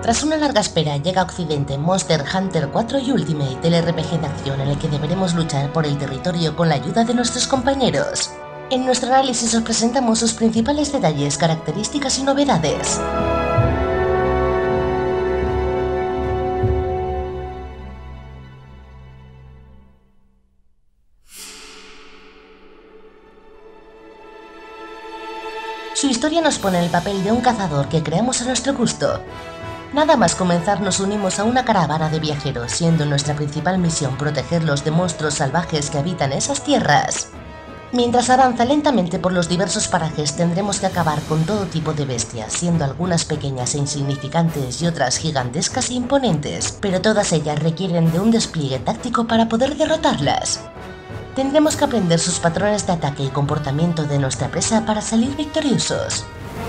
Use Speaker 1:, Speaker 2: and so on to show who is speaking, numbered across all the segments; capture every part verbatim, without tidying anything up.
Speaker 1: Tras una larga espera llega a Occidente Monster Hunter cuatro Ultimate, el R P G de acción en el que deberemos luchar por el territorio con la ayuda de nuestros compañeros. En nuestro análisis os presentamos sus principales detalles, características y novedades. Su historia nos pone en el papel de un cazador que creamos a nuestro gusto. Nada más comenzar nos unimos a una caravana de viajeros, siendo nuestra principal misión protegerlos de monstruos salvajes que habitan esas tierras. Mientras avanza lentamente por los diversos parajes tendremos que acabar con todo tipo de bestias, siendo algunas pequeñas e insignificantes y otras gigantescas e imponentes, pero todas ellas requieren de un despliegue táctico para poder derrotarlas. Tendremos que aprender sus patrones de ataque y comportamiento de nuestra presa para salir victoriosos.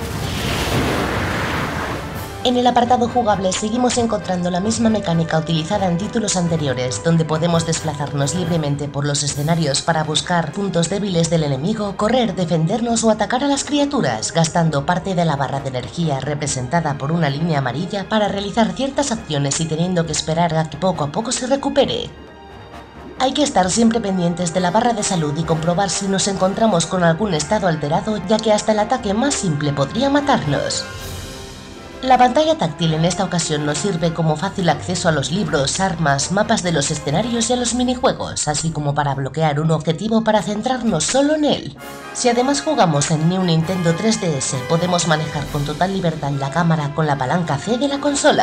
Speaker 1: En el apartado jugable seguimos encontrando la misma mecánica utilizada en títulos anteriores, donde podemos desplazarnos libremente por los escenarios para buscar puntos débiles del enemigo, correr, defendernos o atacar a las criaturas, gastando parte de la barra de energía representada por una línea amarilla para realizar ciertas acciones y teniendo que esperar a que poco a poco se recupere. Hay que estar siempre pendientes de la barra de salud y comprobar si nos encontramos con algún estado alterado, ya que hasta el ataque más simple podría matarnos. La pantalla táctil en esta ocasión nos sirve como fácil acceso a los libros, armas, mapas de los escenarios y a los minijuegos, así como para bloquear un objetivo para centrarnos solo en él. Si además jugamos en New Nintendo tres D S, podemos manejar con total libertad la cámara con la palanca C de la consola.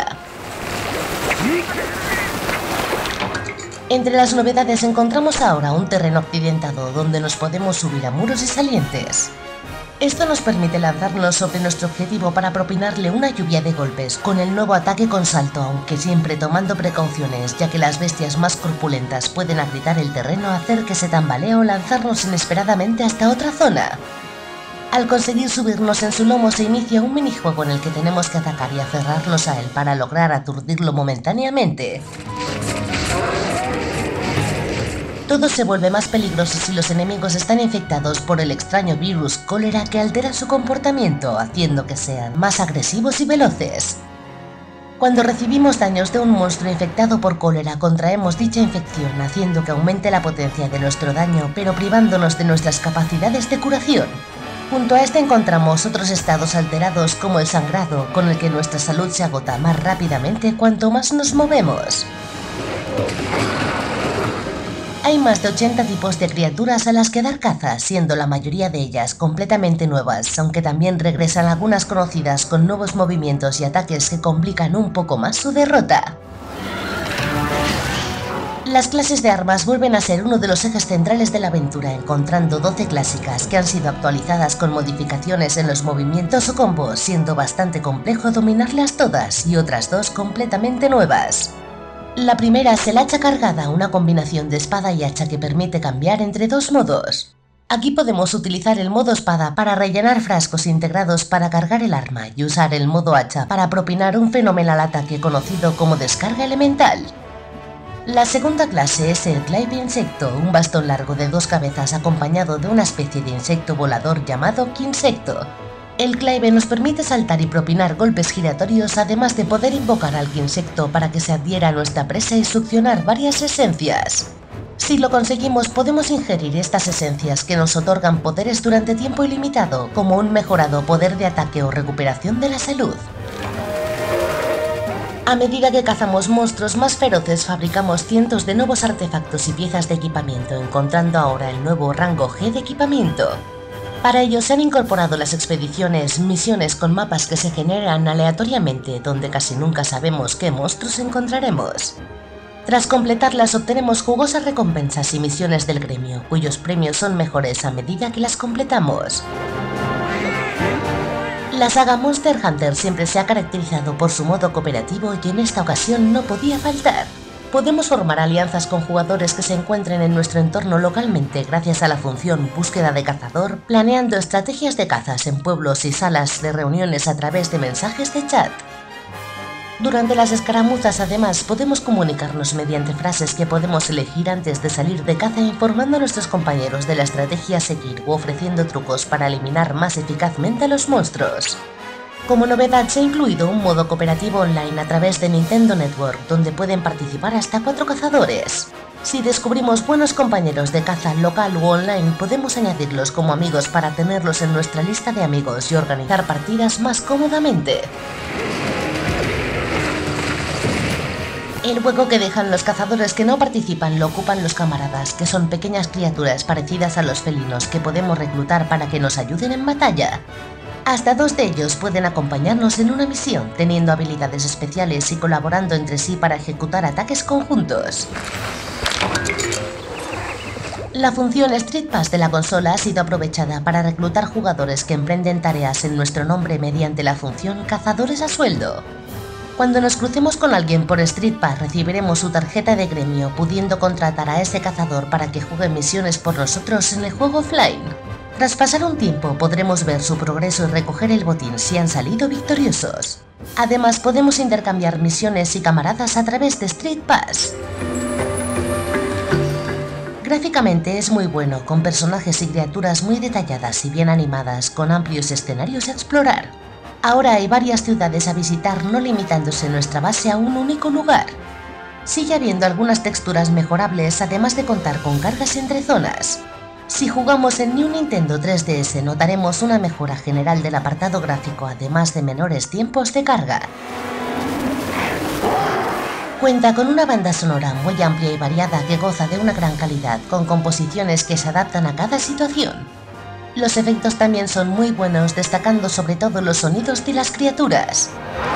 Speaker 1: Entre las novedades encontramos ahora un terreno accidentado donde nos podemos subir a muros y salientes. Esto nos permite lanzarnos sobre nuestro objetivo para propinarle una lluvia de golpes con el nuevo ataque con salto, aunque siempre tomando precauciones, ya que las bestias más corpulentas pueden agrietar el terreno, hacer que se tambalee o lanzarnos inesperadamente hasta otra zona. Al conseguir subirnos en su lomo se inicia un minijuego en el que tenemos que atacar y aferrarnos a él para lograr aturdirlo momentáneamente. Todo se vuelve más peligroso si los enemigos están infectados por el extraño virus cólera que altera su comportamiento, haciendo que sean más agresivos y veloces. Cuando recibimos daños de un monstruo infectado por cólera, contraemos dicha infección, haciendo que aumente la potencia de nuestro daño, pero privándonos de nuestras capacidades de curación. Junto a este encontramos otros estados alterados como el sangrado, con el que nuestra salud se agota más rápidamente cuanto más nos movemos. Hay más de ochenta tipos de criaturas a las que dar caza, siendo la mayoría de ellas completamente nuevas, aunque también regresan algunas conocidas con nuevos movimientos y ataques que complican un poco más su derrota. Las clases de armas vuelven a ser uno de los ejes centrales de la aventura, encontrando doce clásicas que han sido actualizadas con modificaciones en los movimientos o combos, siendo bastante complejo dominarlas todas, y otras dos completamente nuevas. La primera es el hacha cargada, una combinación de espada y hacha que permite cambiar entre dos modos. Aquí podemos utilizar el modo espada para rellenar frascos integrados para cargar el arma y usar el modo hacha para propinar un fenomenal ataque conocido como descarga elemental. La segunda clase es el Clive Insecto, un bastón largo de dos cabezas acompañado de una especie de insecto volador llamado Quinsecto. El Clive nos permite saltar y propinar golpes giratorios, además de poder invocar al Quinsecto para que se adhiera a nuestra presa y succionar varias esencias. Si lo conseguimos, podemos ingerir estas esencias que nos otorgan poderes durante tiempo ilimitado, como un mejorado poder de ataque o recuperación de la salud. A medida que cazamos monstruos más feroces, fabricamos cientos de nuevos artefactos y piezas de equipamiento, encontrando ahora el nuevo rango G de equipamiento. Para ello se han incorporado las expediciones, misiones con mapas que se generan aleatoriamente, donde casi nunca sabemos qué monstruos encontraremos. Tras completarlas obtenemos jugosas recompensas y misiones del gremio, cuyos premios son mejores a medida que las completamos. La saga Monster Hunter siempre se ha caracterizado por su modo cooperativo y en esta ocasión no podía faltar. Podemos formar alianzas con jugadores que se encuentren en nuestro entorno localmente gracias a la función Búsqueda de Cazador, planeando estrategias de cazas en pueblos y salas de reuniones a través de mensajes de chat. Durante las escaramuzas, además, podemos comunicarnos mediante frases que podemos elegir antes de salir de caza, informando a nuestros compañeros de la estrategia a seguir o ofreciendo trucos para eliminar más eficazmente a los monstruos. Como novedad se ha incluido un modo cooperativo online a través de Nintendo Network, donde pueden participar hasta cuatro cazadores. Si descubrimos buenos compañeros de caza local u online, podemos añadirlos como amigos para tenerlos en nuestra lista de amigos y organizar partidas más cómodamente. El hueco que dejan los cazadores que no participan lo ocupan los camaradas, que son pequeñas criaturas parecidas a los felinos que podemos reclutar para que nos ayuden en batalla. Hasta dos de ellos pueden acompañarnos en una misión, teniendo habilidades especiales y colaborando entre sí para ejecutar ataques conjuntos. La función Street Pass de la consola ha sido aprovechada para reclutar jugadores que emprenden tareas en nuestro nombre mediante la función Cazadores a sueldo. Cuando nos crucemos con alguien por Street Pass recibiremos su tarjeta de gremio, pudiendo contratar a ese cazador para que juegue misiones por nosotros en el juego offline. Tras pasar un tiempo podremos ver su progreso y recoger el botín si han salido victoriosos. Además podemos intercambiar misiones y camaradas a través de Street Pass. Gráficamente es muy bueno, con personajes y criaturas muy detalladas y bien animadas, con amplios escenarios a explorar. Ahora hay varias ciudades a visitar, no limitándose nuestra base a un único lugar. Sigue habiendo algunas texturas mejorables, además de contar con cargas entre zonas. Si jugamos en New Nintendo tres D S notaremos una mejora general del apartado gráfico, además de menores tiempos de carga. Cuenta con una banda sonora muy amplia y variada que goza de una gran calidad, con composiciones que se adaptan a cada situación. Los efectos también son muy buenos, destacando sobre todo los sonidos de las criaturas.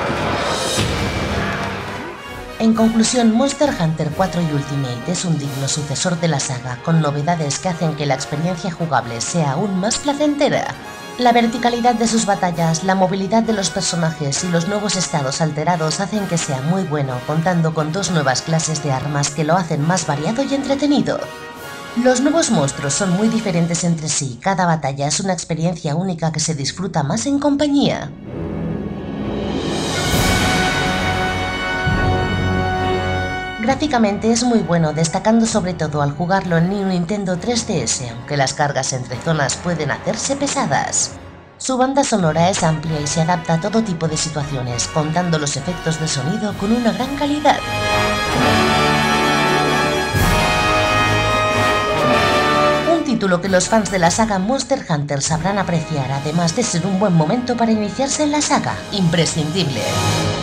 Speaker 1: En conclusión, Monster Hunter cuatro y Ultimate es un digno sucesor de la saga, con novedades que hacen que la experiencia jugable sea aún más placentera. La verticalidad de sus batallas, la movilidad de los personajes y los nuevos estados alterados hacen que sea muy bueno, contando con dos nuevas clases de armas que lo hacen más variado y entretenido. Los nuevos monstruos son muy diferentes entre sí, cada batalla es una experiencia única que se disfruta más en compañía. Gráficamente es muy bueno, destacando sobre todo al jugarlo en New Nintendo tres D S, aunque las cargas entre zonas pueden hacerse pesadas. Su banda sonora es amplia y se adapta a todo tipo de situaciones, contando los efectos de sonido con una gran calidad. Un título que los fans de la saga Monster Hunter sabrán apreciar, además de ser un buen momento para iniciarse en la saga, imprescindible.